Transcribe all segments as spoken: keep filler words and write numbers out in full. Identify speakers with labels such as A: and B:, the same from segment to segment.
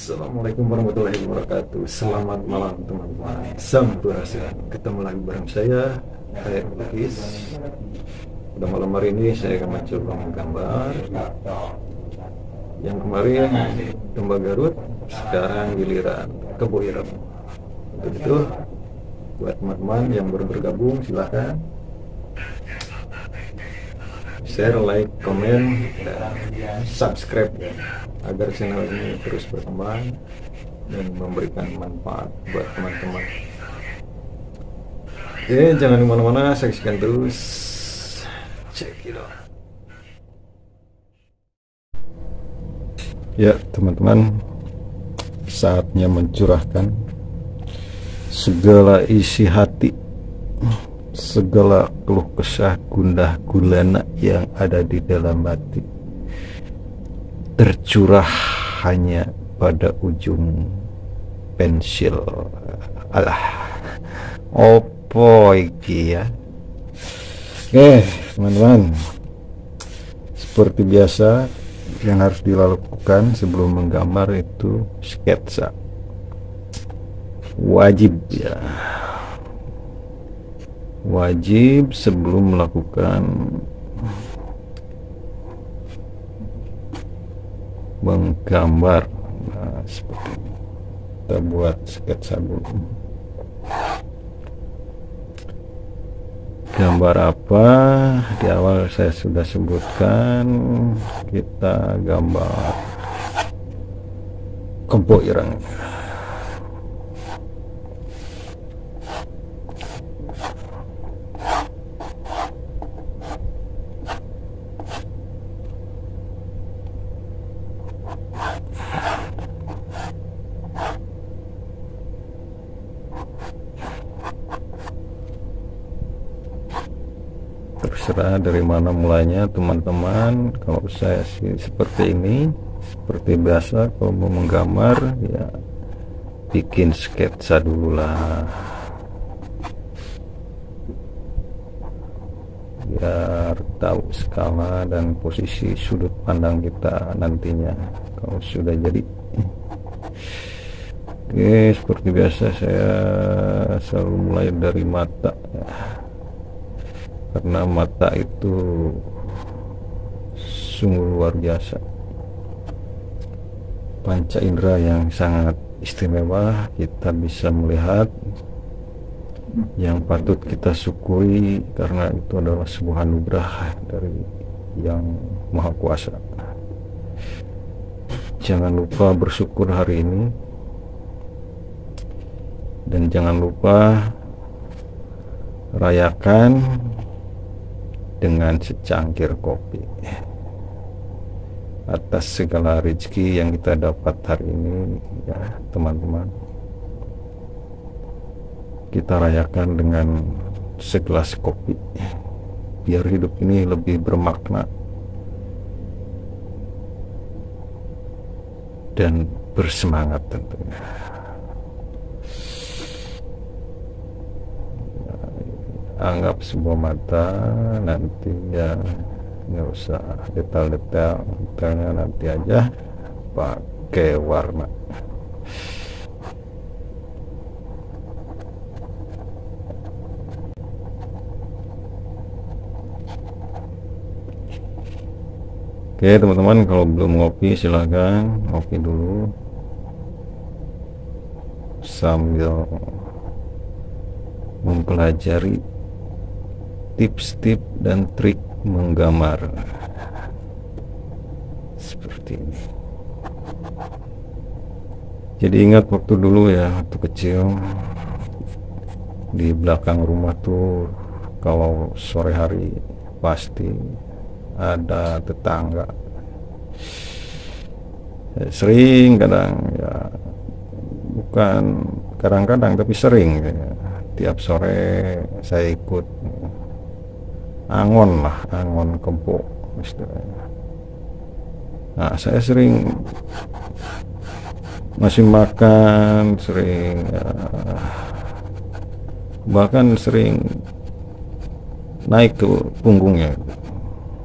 A: Assalamualaikum warahmatullahi wabarakatuh. Selamat malam teman-teman. Sampurasun. Ketemu lagi bareng saya, Kayak Lukis. Pada malam hari ini saya akan mencoba menggambar. Yang kemarin domba Garut, sekarang giliran kebo ireng. Untuk itu, buat teman-teman yang baru bergabung, silahkan share, like, komen, dan subscribe ya, agar channel ini terus berkembang dan memberikan manfaat buat teman-teman. Oke, jangan kemana-mana, saksikan terus. Check it out. Ya teman-teman, saatnya mencurahkan segala isi hati, segala keluh kesah gundah gulana yang ada di dalam hati tercurah hanya pada ujung pensil. Alah, opo iki ya. Oke teman-teman, seperti biasa yang harus dilakukan sebelum menggambar itu sketsa, wajib ya, wajib sebelum melakukan menggambar. Nah, seperti ini. Kita buat sketsa dulu. Gambar apa? Di awal saya sudah sebutkan, kita gambar kebo ireng. Terserah dari mana mulainya teman-teman. Kalau saya sih seperti ini, seperti biasa kalau mau menggambar ya bikin sketsa dulu lah, biar tahu skala dan posisi sudut pandang kita nantinya kalau sudah jadi. Oke, seperti biasa saya selalu mulai dari mata ya, karena mata itu sungguh luar biasa, panca indera yang sangat istimewa. Kita bisa melihat yang patut kita syukuri karena itu adalah sebuah anugerah dari Yang Maha Kuasa. Jangan lupa bersyukur hari ini, dan jangan lupa rayakan dengan secangkir kopi atas segala rezeki yang kita dapat hari ini ya teman-teman. Kita rayakan dengan segelas kopi biar hidup ini lebih bermakna dan bersemangat tentunya. Anggap sebuah mata, nanti ya nggak usah detail-detail, detailnya nanti aja pakai warna. Oke teman-teman, kalau belum ngopi silahkan ngopi dulu sambil mempelajari tips-tips dan trik menggambar seperti ini. Jadi ingat waktu dulu ya, waktu kecil di belakang rumah tuh kalau sore hari pasti ada tetangga, sering kadang ya, bukan kadang-kadang tapi sering ya, tiap sore saya ikut angon lah, angon kebo istilahnya. Nah saya sering masih makan, sering ya, bahkan sering naik ke punggungnya.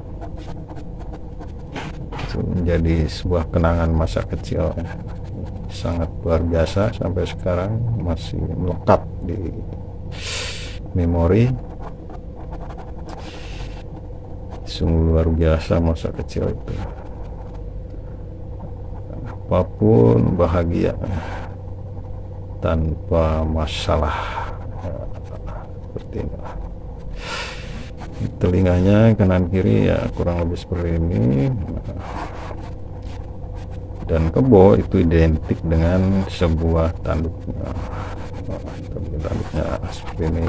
A: Itu menjadi sebuah kenangan masa kecil. sangat luar biasa, sampai sekarang masih melekat di memori. Sungguh luar biasa masa kecil itu, apapun bahagia tanpa masalah. Seperti ini. Telinganya kanan kiri ya kurang lebih seperti ini. Dan kebo itu identik dengan sebuah tanduknya. Tanduknya seperti ini.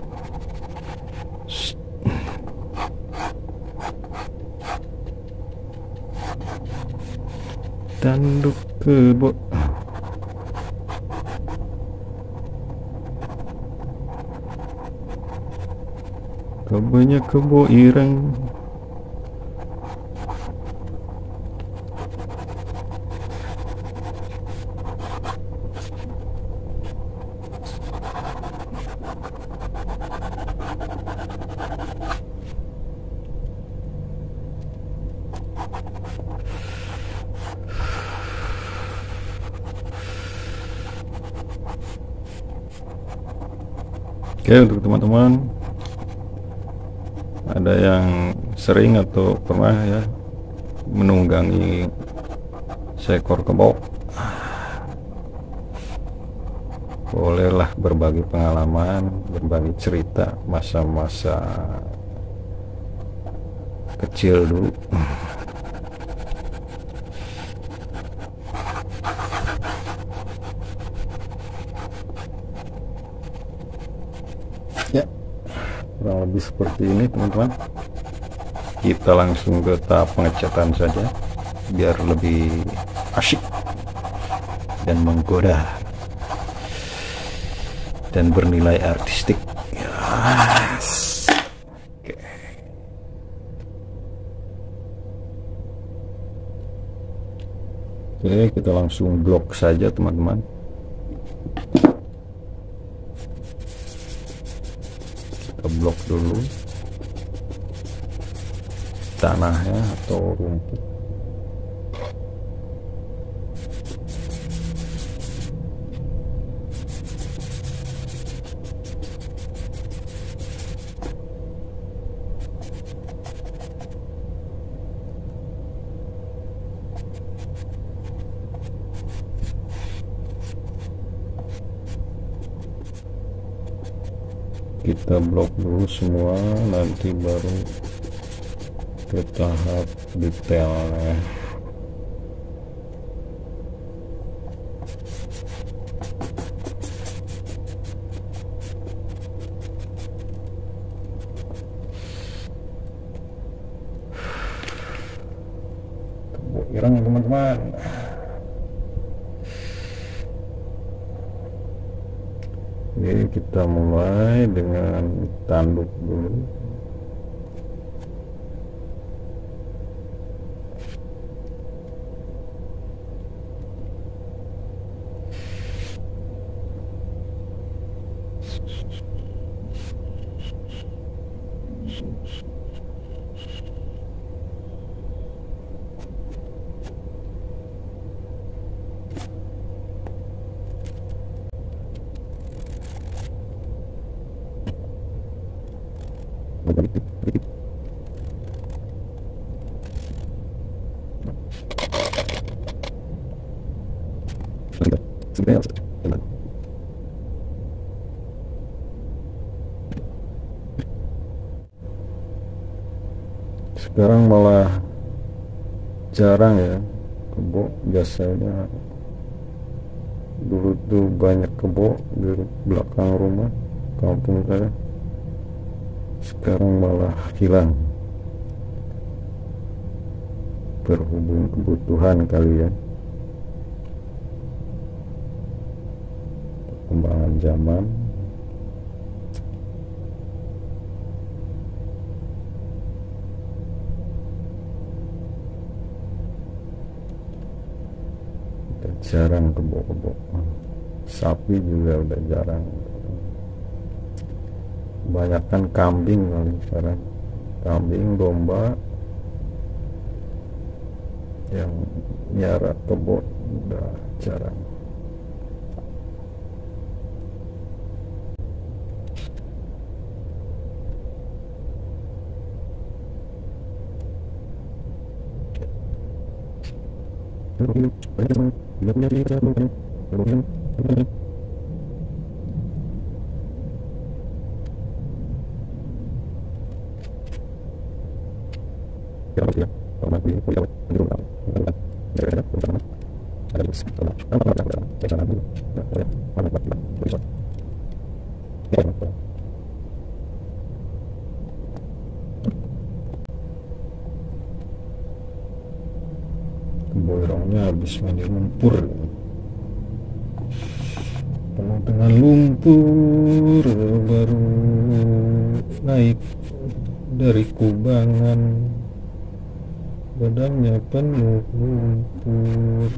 A: Tanduk kebo. Kebonya kebo ireng. Oke, untuk teman-teman ada yang sering atau pernah ya menunggangi seekor kebo, bolehlah berbagi pengalaman, berbagi cerita masa-masa kecil dulu. Ya, kurang lebih seperti ini teman-teman. Kita langsung ke tahap pengecatan saja biar lebih asyik dan menggoda dan bernilai artistik. Yes. Oke. Oke, kita langsung blok saja teman-teman. Blok dulu tanahnya atau rumput. Kita blok dulu semua, nanti baru ke tahap detailnya. Kebo ireng teman-teman. Oke, kita mulai dengan tanduk dulu. Sekarang malah jarang ya kebo. Biasanya dulu tuh banyak kebo di belakang rumah kampung saya. Sekarang malah hilang, berhubung kebutuhan kali ya, perkembangan zaman. Udah jarang kebo-kebo. Sapi juga udah jarang. Kebanyakan kambing kali sekarang. Kambing, domba, yang nyara kebun udah jarang. Boyrongnya habis mandi lumpur, penuh dengan lumpur, baru naik dari kubangan, badannya penuh lumpur.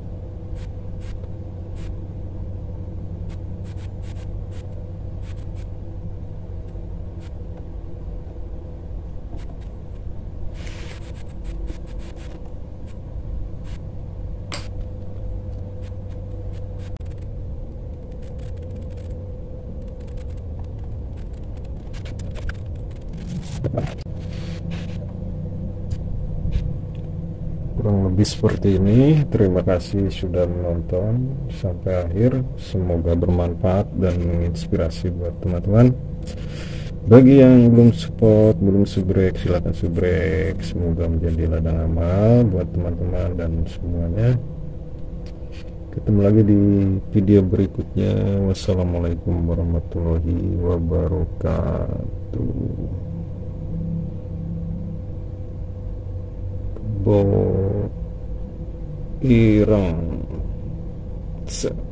A: Kurang lebih seperti ini. Terima kasih sudah menonton sampai akhir. Semoga bermanfaat dan menginspirasi buat teman-teman. Bagi yang belum support, belum subrek, silahkan subrek. Semoga menjadi ladang amal buat teman-teman dan semuanya. Ketemu lagi di video berikutnya. Wassalamualaikum warahmatullahi wabarakatuh. Bo irang.